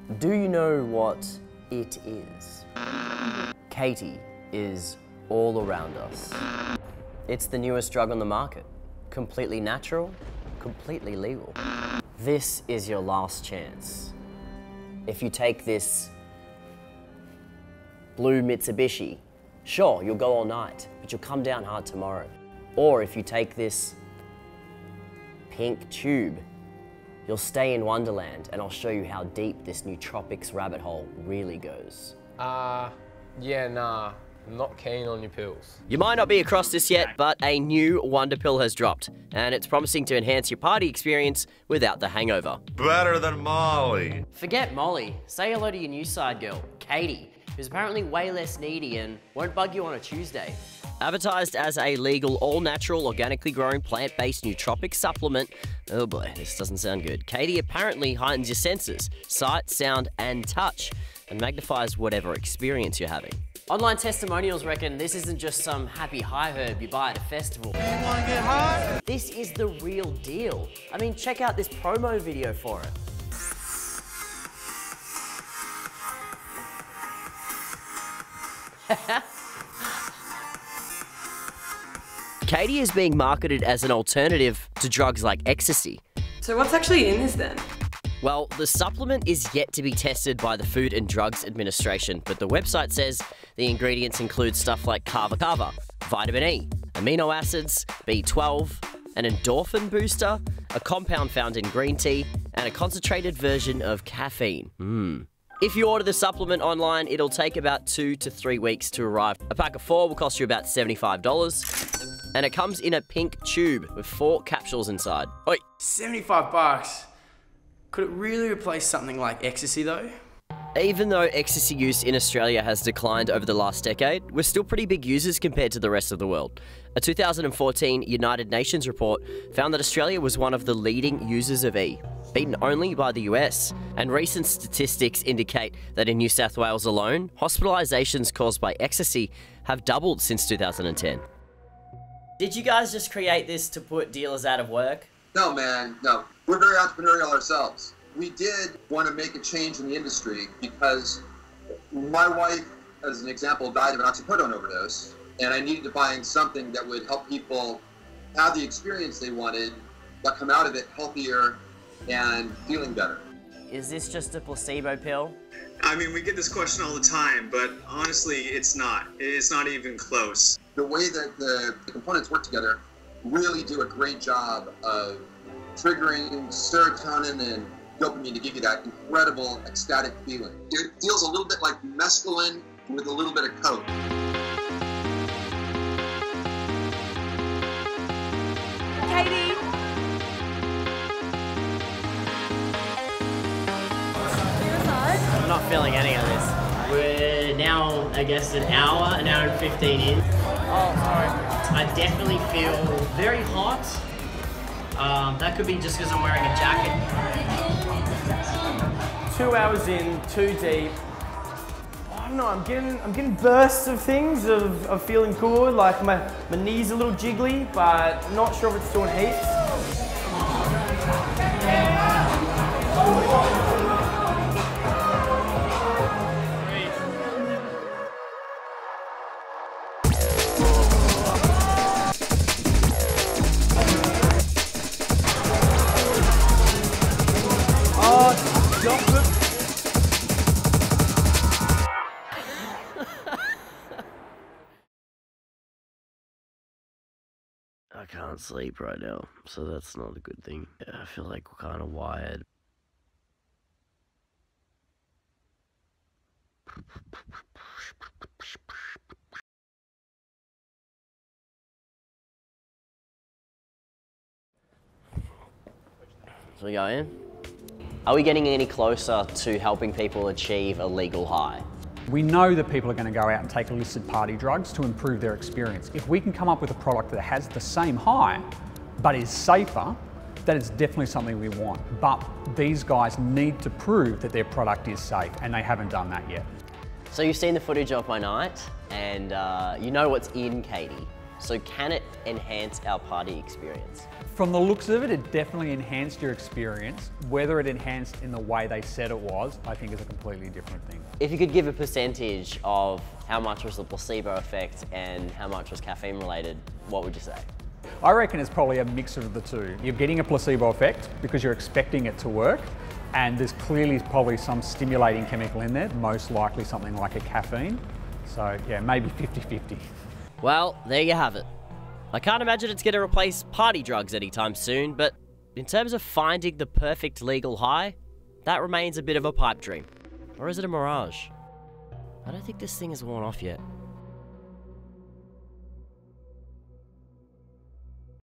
Do you know what it is? Katie is all around us. It's the newest drug on the market. Completely natural, completely legal. This is your last chance. If you take this blue Mitsubishi, sure, you'll go all night, but you'll come down hard tomorrow. Or if you take this pink tube, you'll stay in Wonderland, and I'll show you how deep this nootropics rabbit hole really goes. Yeah, nah. I'm not keen on your pills. You might not be across this yet, but a new Wonder Pill has dropped, and it's promising to enhance your party experience without the hangover. Better than Molly. Forget Molly. Say hello to your new side girl, Katie, who's apparently way less needy and won't bug you on a Tuesday. Advertised as a legal, all-natural, organically grown, plant-based nootropic supplement, oh boy, this doesn't sound good. Katie apparently heightens your senses, sight, sound, and touch, and magnifies whatever experience you're having. Online testimonials reckon this isn't just some happy high herb you buy at a festival. You wanna get high? This is the real deal. I mean, check out this promo video for it. Katie is being marketed as an alternative to drugs like ecstasy. So what's actually in this then? Well, the supplement is yet to be tested by the Food and Drugs Administration, but the website says the ingredients include stuff like kava kava, vitamin E, amino acids, B12, an endorphin booster, a compound found in green tea, and a concentrated version of caffeine. If you order the supplement online, it'll take about 2 to 3 weeks to arrive. A pack of 4 will cost you about $75, and it comes in a pink tube with 4 capsules inside. Oi. 75 bucks. Could it really replace something like ecstasy though? Even though ecstasy use in Australia has declined over the last decade, we're still pretty big users compared to the rest of the world. A 2014 United Nations report found that Australia was one of the leading users of E, beaten only by the US. And recent statistics indicate that in New South Wales alone, hospitalizations caused by ecstasy have doubled since 2010. Did you guys just create this to put dealers out of work? No, man, no. We're very entrepreneurial ourselves. We did want to make a change in the industry because my wife, as an example, died of an oxycodone overdose, and I needed to find something that would help people have the experience they wanted, but come out of it healthier and feeling better. Is this just a placebo pill? I mean, we get this question all the time, but honestly, it's not. It's not even close. The way that the components work together really do a great job of triggering serotonin and dopamine to give you that incredible ecstatic feeling. It feels a little bit like mescaline with a little bit of coke. Katie! I'm not feeling any of this. We're now, I guess, an hour and 15 in. Oh, sorry. I definitely feel very hot. That could be just because I'm wearing a jacket. 2 hours in, too deep. I don't know, I'm getting bursts of things of feeling good, like my knee's a little jiggly, but I'm not sure if it's doing heaps. I can't sleep right now, so that's not a good thing. I feel like we're kind of wired. So we go in. Are we getting any closer to helping people achieve a legal high? We know that people are going to go out and take illicit party drugs to improve their experience. If we can come up with a product that has the same high, but is safer, that is definitely something we want. But these guys need to prove that their product is safe, and they haven't done that yet. So you've seen the footage of my night, and you know what's in Katie. So can it enhance our party experience? From the looks of it, it definitely enhanced your experience. Whether it enhanced in the way they said it was, I think is a completely different thing. If you could give a percentage of how much was the placebo effect and how much was caffeine related, what would you say? I reckon it's probably a mix of the two. You're getting a placebo effect because you're expecting it to work, and there's clearly probably some stimulating chemical in there, most likely something like a caffeine. So yeah, maybe 50-50. Well, there you have it. I can't imagine it's going to replace party drugs anytime soon, but in terms of finding the perfect legal high, that remains a bit of a pipe dream. Or is it a mirage? I don't think this thing is worn off yet.